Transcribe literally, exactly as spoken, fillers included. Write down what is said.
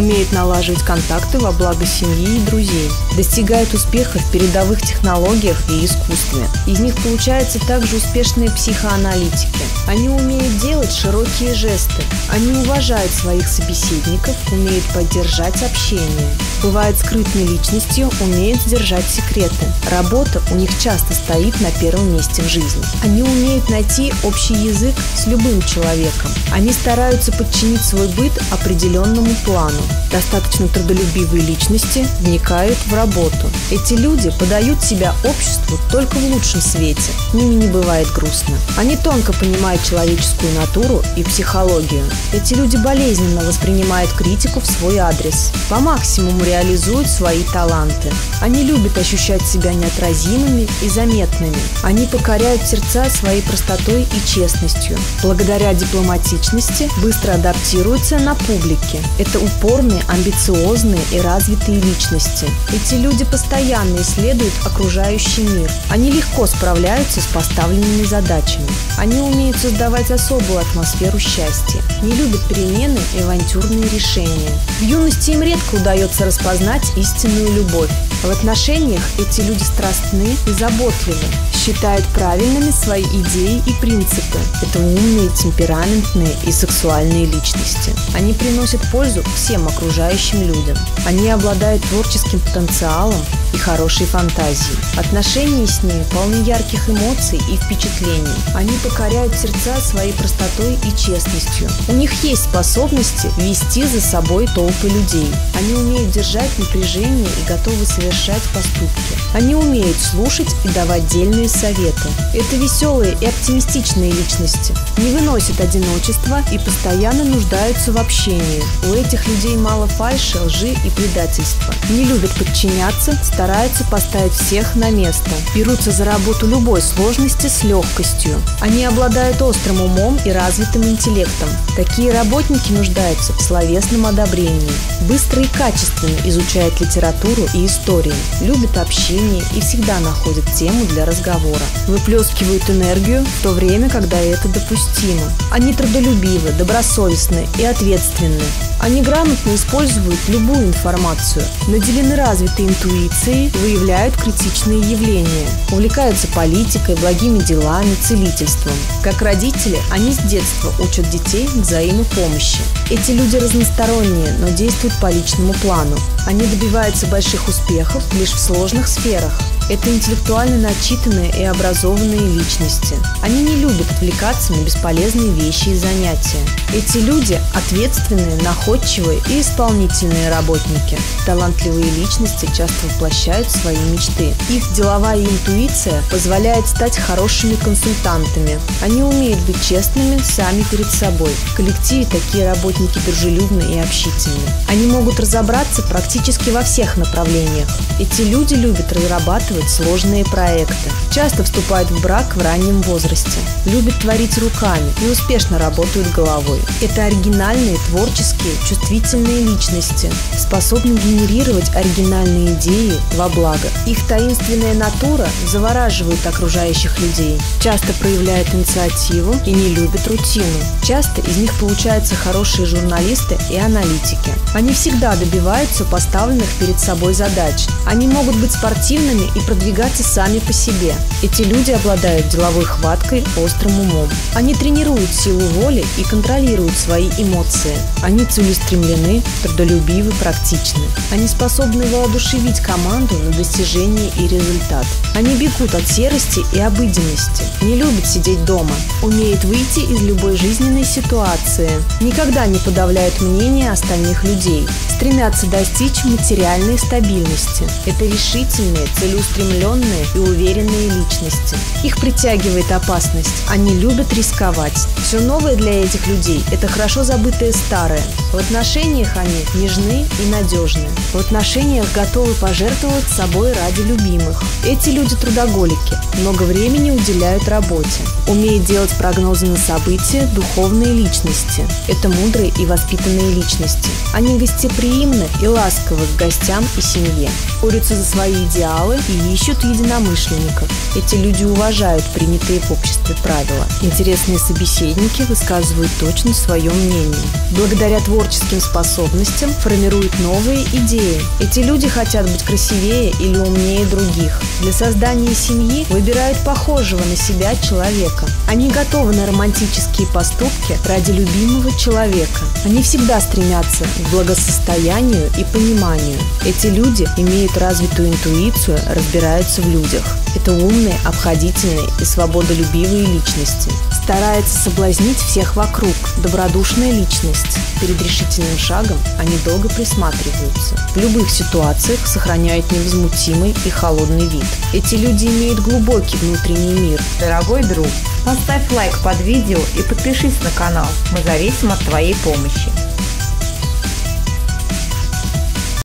умеют налаживать контакты во благо семьи и друзей, достигают успеха в передовых технологиях и искусстве. Из них получаются также успешные психоаналитики. Они умеют делать широкие жесты. Они уважают своих собеседников, умеют поддержать общение. Бывают скрытной личностью, умеют сдержать секреты. Работа у них часто стоит на первом месте в жизни. Они умеют найти общий язык с любым человеком. Они стараются подчинить свой быт определенному плану. Достаточно трудолюбивые личности вникают в работу. Эти люди подают себя обществу только в лучшем свете. С ними не бывает грустно. Они тонко понимают человеческую натуру и психологию. Эти люди болезненно воспринимают критику в свой адрес. По максимуму реализуют свои таланты. Они любят ощущать себя неотразимыми и заметными. Они покоряют сердца своей простотой и честностью. Благодаря дипломатичности быстро адаптируются на публике. Это упорные, амбициозные и развитые личности. Эти люди постоянно исследуют окружающий мир. Они легко справляются с поставленными задачами. Они умеют создавать особую атмосферу счастья. Не любят перемены и авантюрные решения. В юности им редко удается распознать истинную любовь. В отношениях эти люди страстны и заботливы, считают правильными свои идеи и принципы. Это умные, темпераментные и сексуальные личности. Они приносят пользу всем окружающим людям. Они обладают творческим потенциалом и хорошей фантазией. Отношения с ними полны ярких эмоций и впечатлений. Они покоряют сердца своей простотой и честностью. У них есть способности вести за собой толпы людей. Они умеют держать напряжение и готовы совершать поступки. Они умеют слушать и давать дельные советы. Это веселые и оптимистичные личности. Не выносят одиночества и постоянно нуждаются в общении. У этих людей мало фальши, лжи и предательства. Не любят подчиняться, стараются поставить всех на место. Берутся за работу любой сложности с легкостью. Они обладают острым умом и развитым интеллектом. Такие работники нуждаются в словесном одобрении. Быстро и качественно изучают литературу и историю. Любят общение и всегда находят тему для разговора. Выплескивают энергию в то время, когда это допустимо. Они трудолюбивы, добросовестны и ответственны. Они грамотно используют любую информацию, наделены развитой интуицией, выявляют критичные явления, увлекаются политикой, благими делами, целительством. Как родители, они с детства учат детей взаимопомощи. Эти люди разносторонние, но действуют по личному плану. Они добиваются больших успехов лишь в сложных сферах. Это интеллектуально начитанные и образованные личности. Они не любят отвлекаться на бесполезные вещи и занятия. Эти люди ответственные, находчивые и исполнительные работники. Талантливые личности часто воплощают свои мечты. Их деловая интуиция позволяет стать хорошими консультантами. Они умеют быть честными сами перед собой. В коллективе такие работники дружелюбны и общительны. Они могут разобраться практически во всех направлениях. Эти люди любят разрабатывать сложные проекты. Часто вступают в брак в раннем возрасте. Любят творить руками и успешно работают головой. Это оригинальные, творческие, чувствительные личности, способны генерировать оригинальные идеи во благо. Их таинственная натура завораживает окружающих людей. Часто проявляют инициативу и не любят рутину. Часто из них получаются хорошие журналисты и аналитики. Они всегда добиваются поставленных перед собой задач. Они могут быть спортивными и продвигаться сами по себе. Эти люди обладают деловой хваткой, острым умом. Они тренируют силу воли и контролируют свои эмоции. Они целеустремлены, трудолюбивы, практичны. Они способны воодушевить команду на достижение и результат. Они бегут от серости и обыденности. Не любят сидеть дома. Умеют выйти из любой жизненной ситуации. Никогда не подавляют мнение остальных людей. Стремятся достичь материальной стабильности. Это решительные, целеустремленные и уверенные личности. Их притягивает опасность. Они любят рисковать. Все новое для этих людей – это хорошо забытое старое. В отношениях они нежны и надежны. В отношениях готовы пожертвовать собой ради любимых. Эти люди трудоголики, много времени уделяют работе. Умеют делать прогнозы на события, духовные личности. Это мудрые и воспитанные личности. Они гостеприимны и ласковы к гостям и семье. Борются за свои идеалы и и ищут единомышленников. Эти люди уважают принятые в обществе правила. Интересные собеседники высказывают точно свое мнение. Благодаря творческим способностям формируют новые идеи. Эти люди хотят быть красивее или умнее других. Для создания семьи выбирают похожего на себя человека. Они готовы на романтические поступки ради любимого человека. Они всегда стремятся к благосостоянию и пониманию. Эти люди имеют развитую интуицию, разбираются в людях. Это умные, обходительные и свободолюбивые личности. Старается соблазнить всех вокруг. Добродушная личность. Перед решительным шагом они долго присматриваются. В любых ситуациях сохраняют невозмутимый и холодный вид. Эти люди имеют глубокий внутренний мир. Дорогой друг, поставь лайк под видео и подпишись на канал. Мы зависим от твоей помощи.